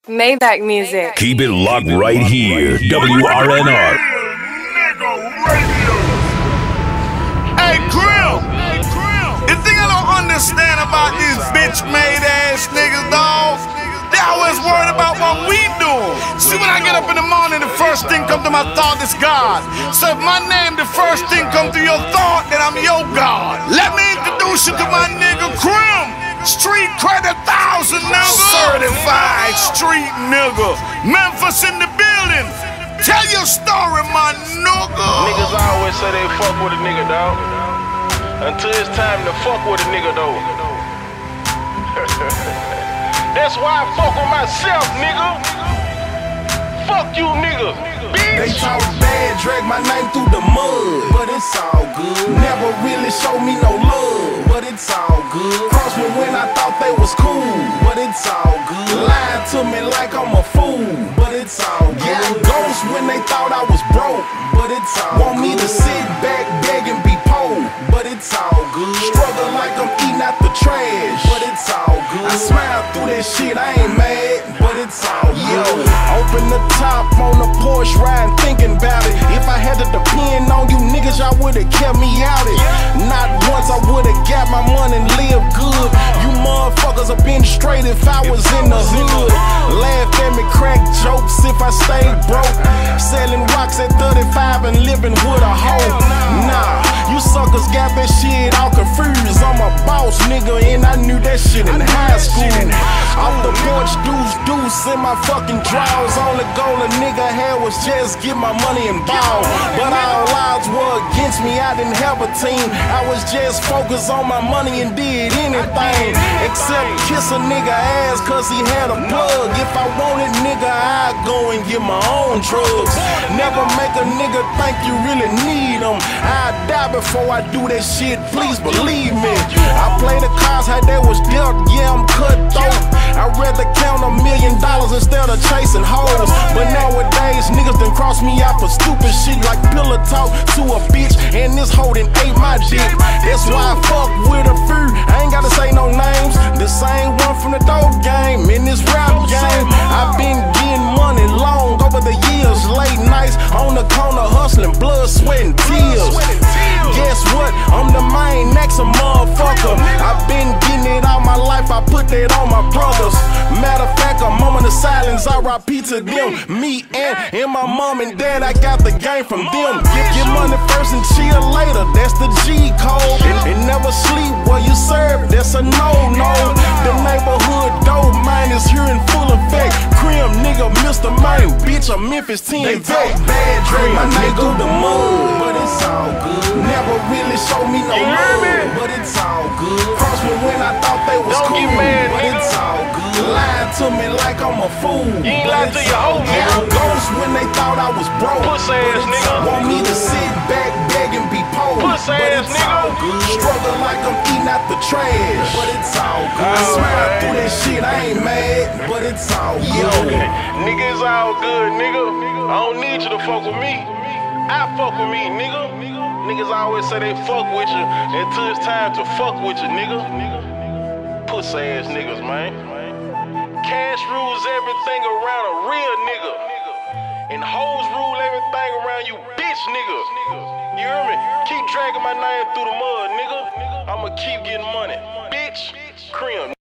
Maybach music. Keep it locked right here. WRNR. Hey, Grim! The thing I don't understand about these bitch-made ass niggas, dawg, they always worried about what we doing. See, when I get up in the morning, the first thing come to my thought is God. So if my name, the first thing come to your thought, then I'm your God. Let me introduce you to my nigga, Grim. Street credit 1,000, nigga. Certified street nigga. Memphis in the building. Tell your story, my nigga. Niggas always say they fuck with a nigga, dawg, until it's time to fuck with a nigga, though. That's why I fuck with myself, nigga. Fuck you, nigga. They talk bad, drag my name through the mud, but it's all good. Never really showed me no love, but it's all good. Crossed me when I thought they was cool, but it's all good. Lied to me like I'm a fool, but it's all good. Yeah, ghosts when they thought I was broke, but it's all good. Want me to sit back, beg and be poor, but it's all good. Struggle like I'm eating out the trash, but it's all good. I smile through that shit, I ain't mad, but it's all good. Open the top on the Porsche ride, thinking about it. If I had to depend on you niggas, y'all would've kept me out it. Not once I would've got my money and lived good. You motherfuckers have been straight if I was in the hood. Laugh at me, crack jokes if I stayed broke. Selling rocks at 35 and living with a hoe. Nah, you suckers got that shit all confused. I'm a boss nigga and I knew that shit in high school. Off the porch, deuce in my fucking drawers. Only goal a nigga had was just get my money and ball. But all odds were against me, I didn't have a team. I was just focused on my money and did anything except kiss a nigga ass cause he had a plug. If I wanted nigga, I'd go and get my own drugs. Never make a nigga think you really need them. I'd die before I do that shit, please believe me. I play the cards how they was dealt, yeah, I'm cutthroat. I'd rather count $1 million instead of chasing hoes. But nowadays, niggas done cross me out for stupid shit like pillow talk to a bitch, and this hoe done ate my dick. That's why I fuck with a few, I ain't gotta say no names. The same one from the dope game, in this rap game. I've been getting money long over the years. Late nights on the corner hustling, blood, sweat, and tears. Guess what? I'm the main next a motherfucker. I've been getting it all my life, I put that on my brothers. Matter of fact, a moment of silence, R.I.P. to them. Me and my mom and dad, I got the game from them. Get money first and chill later, that's the G code. And never sleep where you serve, that's a no-no. The neighborhood dope mine is here in full effect. Crim nigga, Mr. Main, bitch, a Memphis 10 They talk bad, drag my name through the mud, but it's all good. Never really showed me no love, but it's all good. Crossed me when I thought they was cool, but it's all good. Lied to me like I'm a fool, You ain't lied to your hoe, nigga. ghosts when they thought I was broke, Pussy ass nigga. Want me to sit back, beg and be poor, Pussy but ass it's nigga. all good. Struggle like I'm eating out the trash, but it's all good. I smile through that shit, I ain't mad, but it's all good. Nigga, it's all good, nigga. I don't need you to fuck with me. I fuck with me, nigga. Niggas always say they fuck with you until it's time to fuck with you, nigga. Pussy ass niggas, man. Cash rules everything around a real nigga, and hoes rule everything around you, bitch niggas. You hear me? Keep dragging my name through the mud, nigga. I'ma keep getting money, bitch. Crim.